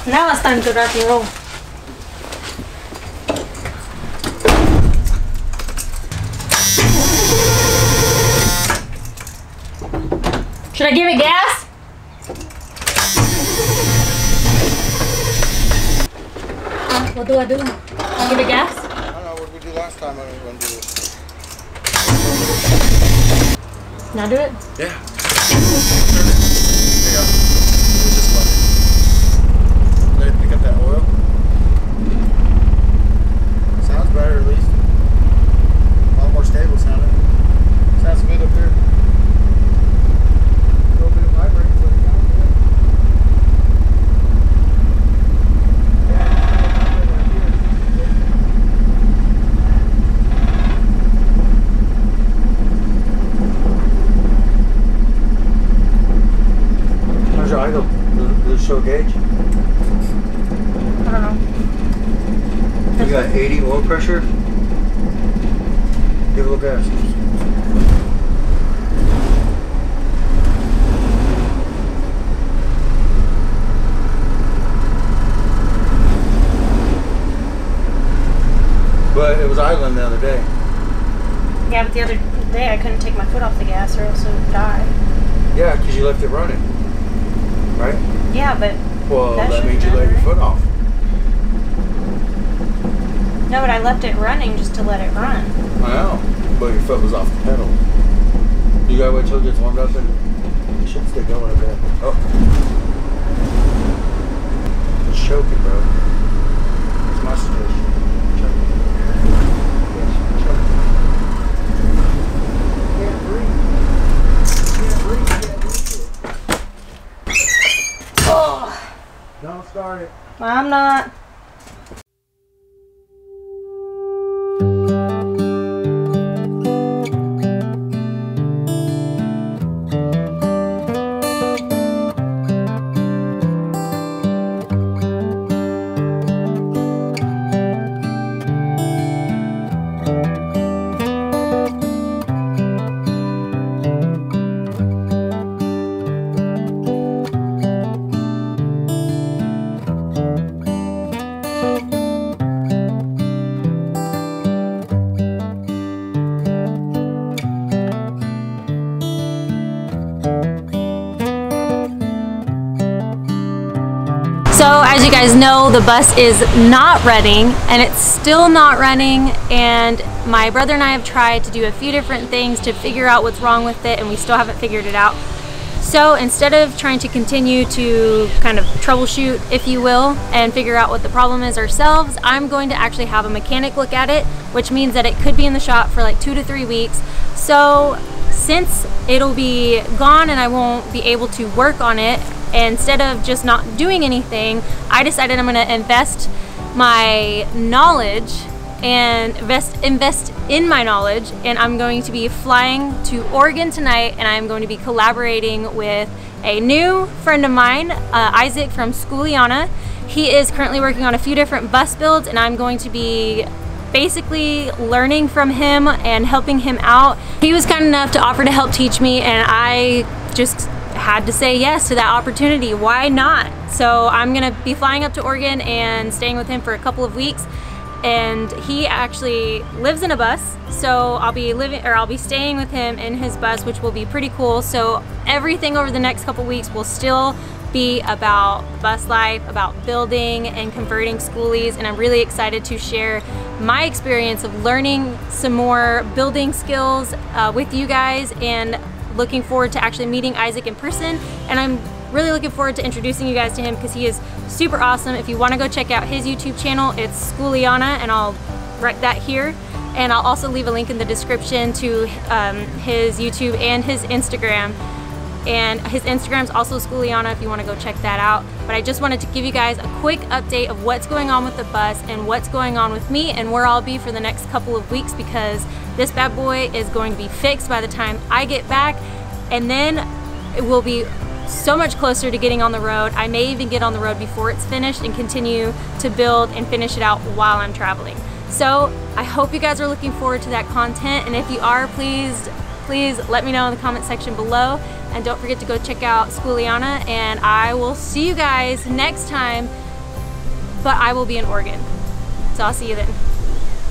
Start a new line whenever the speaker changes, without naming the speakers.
Now it's time to rock and roll. Should I give it gas? What do I do? Give it gas?
I don't know what we did last time. I don't want to do this.
Now do it?
Yeah. Turn it. There you go. Just let it. Let it pick up that oil. Sounds better at least. A lot more stable sounding. Sounds good up here. A little bit of vibrating, but it sounds good. How's your idle? Does it show gauge?
I don't know.
You got 80 oil pressure? Give it a little gas. But it was idling the other day.
Yeah, but the other day I couldn't take my foot off the gas or else it would die.
Yeah, because you left it running. Right?
Yeah, but...
Well, that
shouldn't
means you let
matter.
your foot off.
No, but I left it running just to let it run.
I know, but your foot was off the pedal. You gotta wait till it gets warmed up and it should stay going a bit. Oh. It's choking, bro. It's my suggestion. Choking. Yes, choking. You can't breathe. You can't breathe. You can't breathe.
Oh,
Don't start it.
I'm not. So as you guys know, the bus is not running, and it's still not running, and my brother and I have tried to do a few different things to figure out what's wrong with it, and we still haven't figured it out. So instead of trying to continue to kind of troubleshoot, if you will, and figure out what the problem is ourselves, I'm going to actually have a mechanic look at it, which means that it could be in the shop for like 2 to 3 weeks. So since it'll be gone and I won't be able to work on it, instead of just not doing anything, I decided I'm going to invest my knowledge and invest in my knowledge, and I'm going to be flying to Oregon tonight, and I'm going to be collaborating with a new friend of mine, Isaac from Schooliana. He is currently working on a few different bus builds, and I'm going to be basically learning from him and helping him out. He was kind enough to offer to help teach me, and I just had to say yes to that opportunity. Why not? So I'm gonna be flying up to Oregon and staying with him for a couple of weeks, and he actually lives in a bus, so I'll be staying with him in his bus, which will be pretty cool. So everything over the next couple weeks will still be about bus life, about building and converting schoolies, and I'm really excited to share my experience of learning some more building skills with you guys, and looking forward to actually meeting Isaac in person. And I'm really looking forward to introducing you guys to him because he is super awesome. If you want to go check out his YouTube channel, it's Schooliana, and I'll write that here. And I'll also leave a link in the description to his YouTube and his Instagram. And his Instagram is also Schooliana if you want to go check that out. But I just wanted to give you guys a quick update of what's going on with the bus and what's going on with me and where I'll be for the next couple of weeks, because this bad boy is going to be fixed by the time I get back, and then it will be so much closer to getting on the road. I may even get on the road before it's finished and continue to build and finish it out while I'm traveling. So I hope you guys are looking forward to that content, and if you are, please let me know in the comment section below, and don't forget to go check out Schooliana, and I will see you guys next time but I will be in Oregon. So I'll see you then.